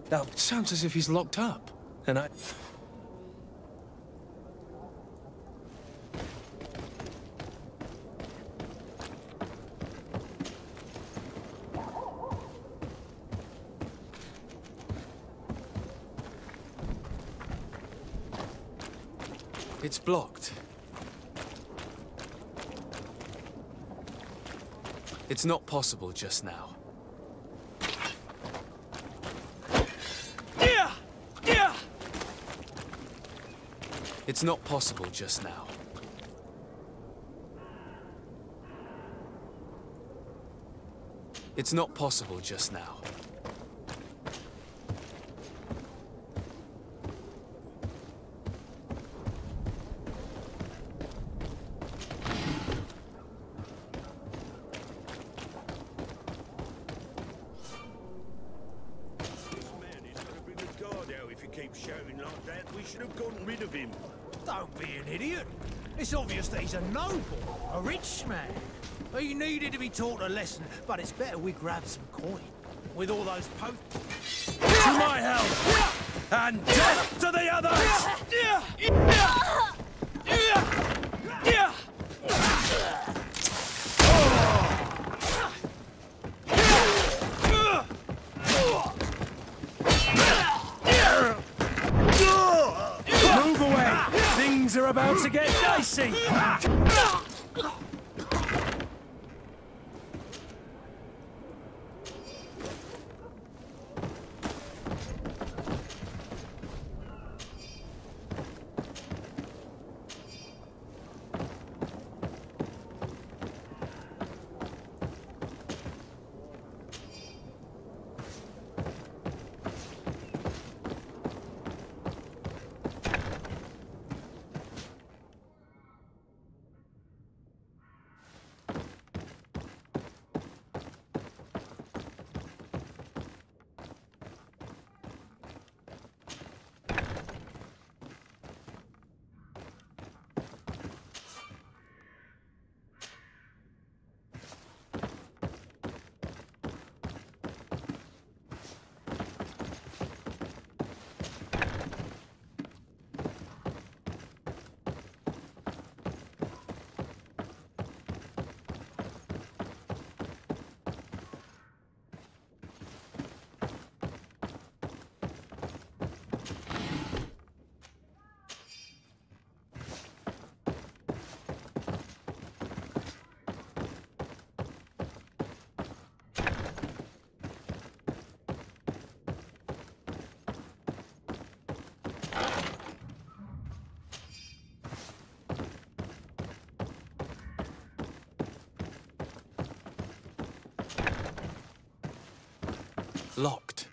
That sounds as if he's locked up. And I... It's blocked. It's not possible just now. It's not possible just now. It's not possible just now. Shouting like that, we should have gotten rid of him. Don't be an idiot. It's obvious that he's a noble, a rich man. He needed to be taught a lesson, but it's better we grab some coin. With all those To my house! And death to the others! Things are about to get dicey! Locked.